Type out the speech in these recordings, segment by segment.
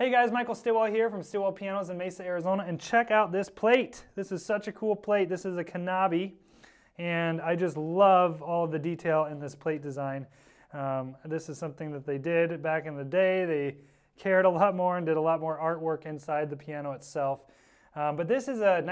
Hey guys, Michael Stilwell here from Stilwell Pianos in Mesa, Arizona, and check out this plate. This is such a cool plate. This is a Knabe, and I just love all of the detail in this plate design. This is something that they did back in the day. They cared a lot more and did a lot more artwork inside the piano itself. But this is a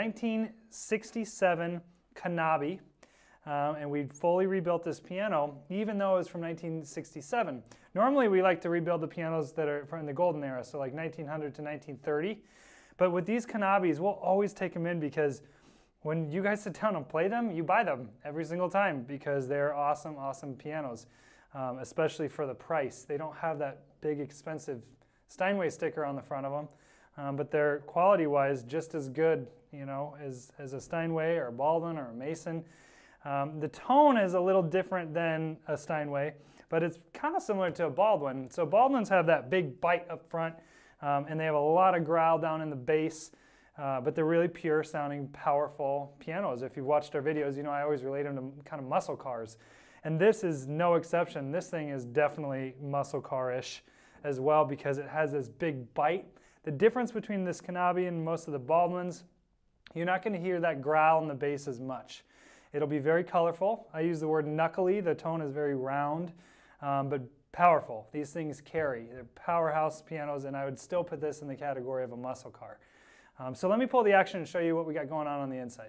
1967 Knabe. And we fully rebuilt this piano, even though it was from 1967. Normally we like to rebuild the pianos that are from the golden era, so like 1900 to 1930. But with these Knabes, we'll always take them in because when you guys sit down and play them, you buy them every single time because they're awesome, awesome pianos, especially for the price. They don't have that big expensive Steinway sticker on the front of them, but they're quality-wise just as good, you know, as a Steinway or a Baldwin or a Mason. The tone is a little different than a Steinway, but it's kind of similar to a Baldwin. So Baldwins have that big bite up front, and they have a lot of growl down in the bass, but they're really pure sounding, powerful pianos. If you've watched our videos, you know I always relate them to kind of muscle cars. And this is no exception. This thing is definitely muscle car-ish as well because it has this big bite. The difference between this Knabe and most of the Baldwins, you're not going to hear that growl in the bass as much. It'll be very colorful. I use the word knuckly. The tone is very round, but powerful. These things carry. They're powerhouse pianos, and I would still put this in the category of a muscle car. So let me pull the action and show you what we got going on the inside.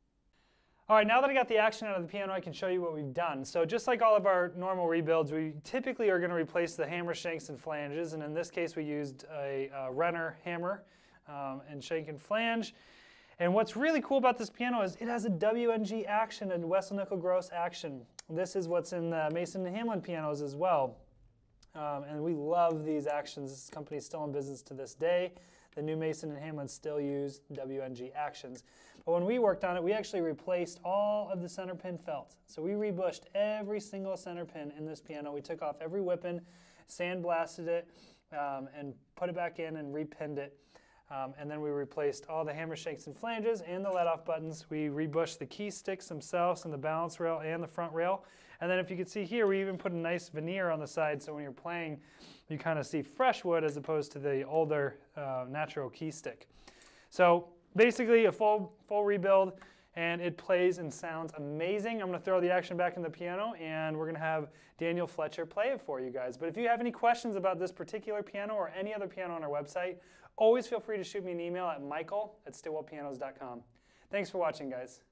All right, now that I got the action out of the piano, I can show you what we've done. So just like all of our normal rebuilds, we typically are going to replace the hammer shanks and flanges, and in this case we used a Renner hammer and shank and flange. And what's really cool about this piano is it has a WNG action and Wessel Nickel Gross action. This is what's in the Mason and Hamlin pianos as well. And we love these actions. This company is still in business to this day. The new Mason and Hamlin still use WNG actions. But when we worked on it, we actually replaced all of the center pin felt. So we rebushed every single center pin in this piano. We took off every whipping, sandblasted it, and put it back in and repinned it. And then we replaced all the hammer shanks and flanges and the let-off buttons. We rebushed the key sticks themselves and the balance rail and the front rail. And then if you can see here, we even put a nice veneer on the side so when you're playing, you kind of see fresh wood as opposed to the older natural key stick. So basically a full rebuild, and it plays and sounds amazing. I'm going to throw the action back in the piano, and we're going to have Daniel Fletcher play it for you guys. But if you have any questions about this particular piano or any other piano on our website, always feel free to shoot me an email at michael@stillwellpianos.com. Thanks for watching, guys.